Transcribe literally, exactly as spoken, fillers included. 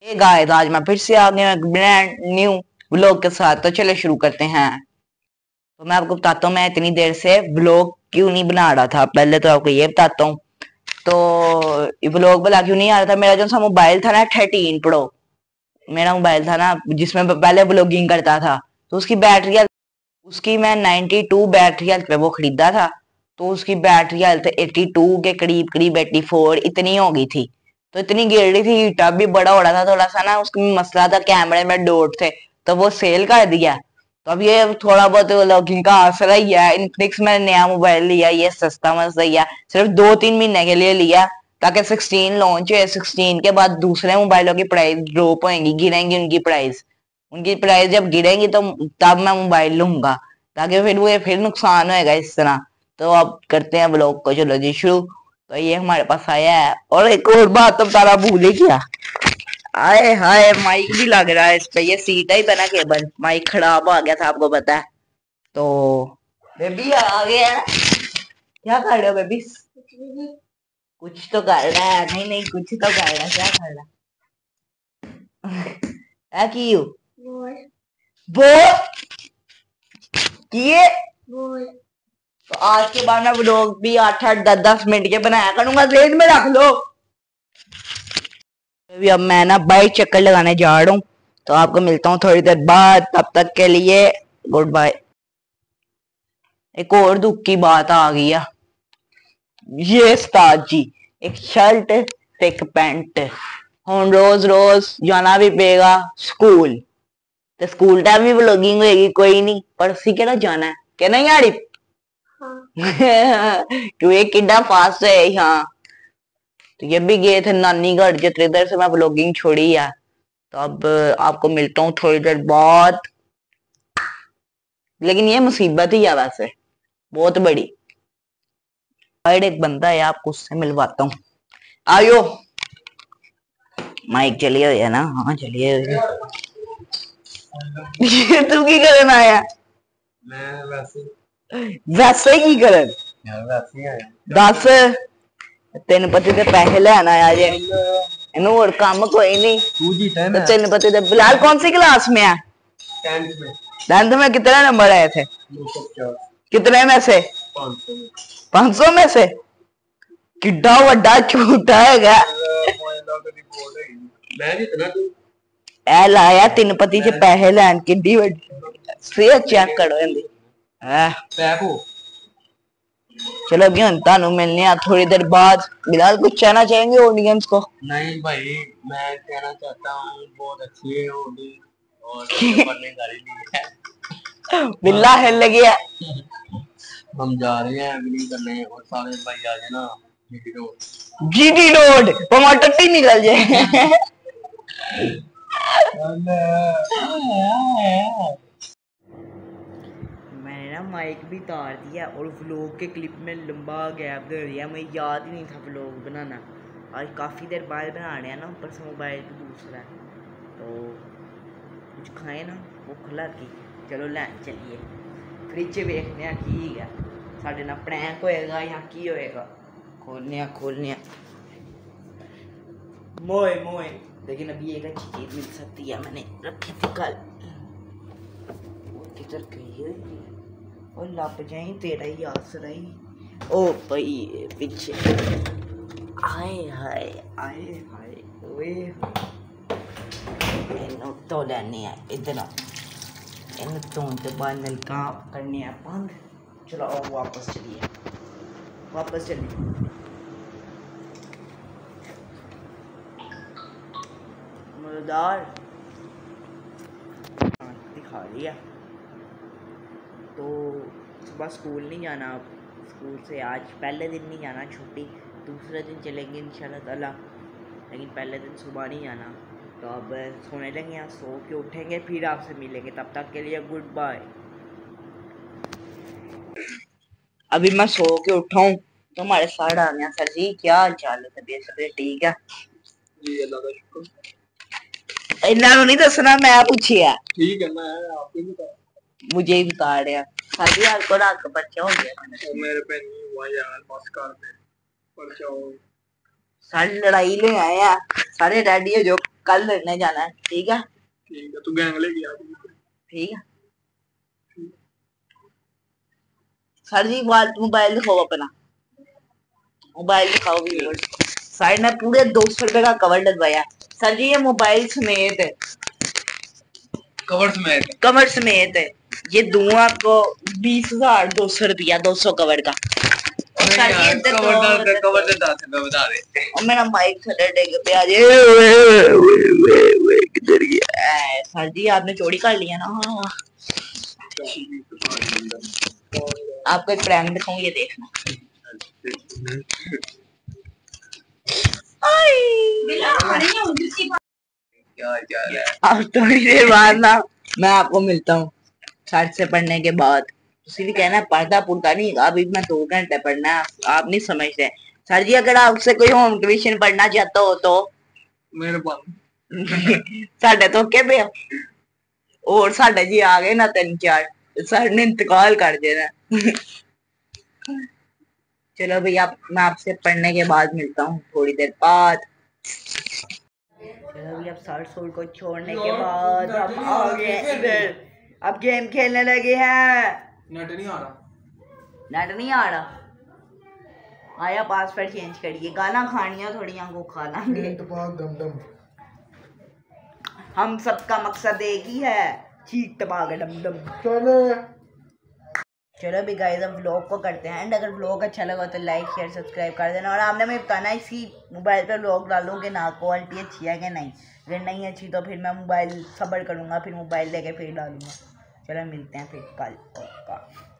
Hey guys, आज मैं फिर से आ गया एक ब्रांड न्यू व्लॉग के साथ। तो चलो शुरू करते हैं। तो मैं आपको बताता हूँ मैं इतनी देर से व्लॉग क्यों नहीं बना रहा था। पहले तो आपको ये बताता हूँ। तो व्लॉग भला क्यों नहीं आ रहा था, मेरा जो सा मोबाइल था ना थर्टीन प्रो, मेरा मोबाइल था ना जिसमें पहले व्लॉगिंग करता था, तो उसकी बैटरी उसकी मैं नाइनटी टू बैटरी हेल्थ पे वो खरीदा था। तो उसकी बैटरी हेल्थ एटी टू के करीब करीब एटी फोर इतनी हो गई थी। तो इतनी गिर रही थी, टब भी बड़ा हो रहा था थोड़ा सा ना, उसमें मसला था कैमरे में डॉट थे, तो वो सेल कर दिया। तो अब ये थोड़ा बहुत व्लॉगिंग का आसरा ही है। इनफिनिक्स में नया मोबाइल लिया, ये सस्ता मस्त लिया, सिर्फ दो तीन महीने के लिए लिया ताकि सिक्सटीन लॉन्च है। सिक्सटीन के बाद दूसरे मोबाइलों की प्राइस ड्रॉप होंगी, गिरेंगी उनकी प्राइस। उनकी प्राइस जब गिरेंगी तो तब मैं मोबाइल लूंगा, ताकि फिर वो फिर नुकसान होएगा इस तरह। तो अब करते हैं ब्लॉग को, चलो जी शुरू। तो ये हमारे पास आया है। और एक और बात तो तारा भूल ही गया, आए हाय माइक भी लग रहा है इस पे, ये सीट ही बना केबल, माइक खराब आ गया था आपको पता है। तो बेबी आ गया है। क्या कर रहे हो बेबी? कुछ तो कर रहा है। नहीं नहीं कुछ तो कर रहा है, क्या कर रहा है की यू बोल किए। तो आज के बाद मैं व्लॉग भी आठ आठ दस दस मिनट के बनाया करूंगा, जेब में रख लो। अभी अब मैं ना बाइक चक्कर लगाने जा रहा हूँ, तो आपको मिलता हूँ थोड़ी देर बाद। तब तक के लिए गुड बाय। एक और दुख की बात आ गई है, ये उस्ताद जी एक शर्ट एक पैंट, हम रोज रोज जाना भी पेगा स्कूल। तो स्कूल टाइम भी व्लॉगिंग होगी, कोई नहीं परसी के ना जाना है क्या नहीं यारी। तू एक किड्डा फास्ट है यहाँ। तो ये भी गए थे नानी घर, जितने देर से मैं व्लॉगिंग छोड़ी है। तो अब आपको मिलता हूँ थोड़ी देर बाद। लेकिन ये मुसीबत ही है वैसे बहुत बड़ी। एक बंदा है, आपको उससे मिलवाता हूँ। आयो माइक चलिए हुई है ना? हाँ चलिए हुई। तू की करन आया? मैं वैसे वैसे की करन वैसे ही आया। दस तेन पति दे पैसे लेना आया जे, इनू और काम कोई नहीं। तू जीता है तो मैं तेन पति दे बिलाल कौन सी क्लास में है? टेंथ में। टेंथ में कितने नंबर आए थे? दो सौ पचास। कितने में से? पाँच सौ में। पांच सौ में से? किड्डा वड्डा झूठा है। मैं जितना तू ए लाया तीन पति च पैसे लैन किड्डी वड्डी से चेक करो इंदी है पैपो। चलो अभी हम तानू मिलने हैं थोड़ी देर बाद। बिलाल कुछ कहना चाहेंगे ऑडियंस को? नहीं भाई, मैं कहना चाहता हूँ बहुत अच्छी है होली और पढ़ने गाड़ी ली है। बिल्ला हिल गया। हम जा रहे हैं अग्री करने और सारे भाई आ जाना जीटी रोड। जीटी रोड वो टट्टी निकल जाए। मैंने ना माइक भी तार दिया और व्लॉग के क्लिप में लंबा गैप दे दिया, मुझे याद ही नहीं था व्लॉग बनाना। आज काफ़ी देर बाद बनाने हैं ना, ऊपर से मोबाइल भी दूसरा है। तो कुछ खाए ना वो खुला की, चलो लैन चलिए फ्रिज वेखने की है साढ़े ना प्रैंक होएगा या की होएगा। खोलने खोलने मोए मोए। लेकिन अभी एक अच्छी चीज़ मिल सकती है, मैंने रखी थी कल। किधर गई है और लप जाए तेरा ही आसरा ही। ओ भाई पीछे आए हाय आए हाय ओए इन्हों तो लेने है इधर इन तो तो बाद नलका करने हैं बंद। चलो आओ वापस चलिए वापस चलिए। मजेदार दिखा दिया। तो सुबह स्कूल नहीं जाना, अब स्कूल से आज पहले दिन नहीं जाना, छुट्टी दूसरे दिन चलेंगे इंशाल्लाह ताला। लेकिन पहले दिन सुबह नहीं जाना। तो अब सोने लेंगे, यहाँ सो के उठेंगे फिर आपसे मिलेंगे। तब तक के लिए गुड बाय। अभी मैं सो के उठा हूँ तो हमारे साथ आ गया। सर जी क्या हाल चाल है? तबीयत तबीयत ठीक है जी, अल्लाह का शुक्र। इन्ना नहीं दसना, मैं पूछिया। ठीक है, मैं आपको बता मुझे ही बता रहे हैं। सर जी आपको रात का पर्चा हो गया? मेरे पे नहीं हुआ यार, बस कर दे पर्चा हो। सारी लड़ाई ले आए हैं, सारे रेडी हो जो कल लड़ने जाना है, ठीक है? ठीक है, तू गैंग ले गया। ठीक है सर जी, मोबाइल दिखाओ अपना, मोबाइल दिखाओ व्यूअर्स। साइड में पूरे दो सौ रुपए का कवर डलवाया सर जी, ये मोबाइल समेत है, कवर समेत कवर समेत है। ये दूं आपको बीस हजार दो सौ रुपया, दो सौ कवर का। और सर जी इधर कवर दे, कवर दे दस रुपए बता दे। और मेरा माइक थोड़ा डेग पे आ जाए। किधर गया सर जी? आपने चोरी कर लिया ना। हाँ आपको एक प्रैंक दिखाऊं, ये देखना। अब थोड़ी देर बाद ना मैं आपको मिलता हूँ छठ से पढ़ने के बाद। उसी भी कहना पढ़ता पुढ़ता नहीं, अभी मैं दो घंटे पढ़ना है, आप नहीं समझते। सर जी अगर आपसे कोई होम ट्यूशन पढ़ना चाहता हो तो मेरे पास साढ़े तो के पे और साढ़े जी आ गए ना तीन चार, सर ने इंतकाल कर देना। चलो भैया मैं आपसे पढ़ने के बाद मिलता हूँ थोड़ी देर बाद। चलो भैया अब सर सूर को छोड़ने के बाद हम आ गए इधर, अब गेम खेलने लगे हैं। नेट नहीं आ रहा, नेट नहीं आ रहा, आया पासवर्ड चेंज करिए, गाना खानिया थोड़ी को खा लेंगे। हम सबका मकसद एक ही है, चीख टपा के डम डम। चलो चलो भी गाइस अब व्लॉग को करते हैं एंड। अगर व्लॉग अच्छा लगा तो लाइक शेयर सब्सक्राइब कर देना। और आपने मुझे बताना इसकी मोबाइल पर व्लॉग डालूंगे ना, क्वालिटी अच्छी है कि नहीं। अगर नहीं अच्छी तो फिर मैं मोबाइल सब्र करूँगा, फिर मोबाइल लेके फिर डालूंगा। चलो मिलते हैं फिर कल।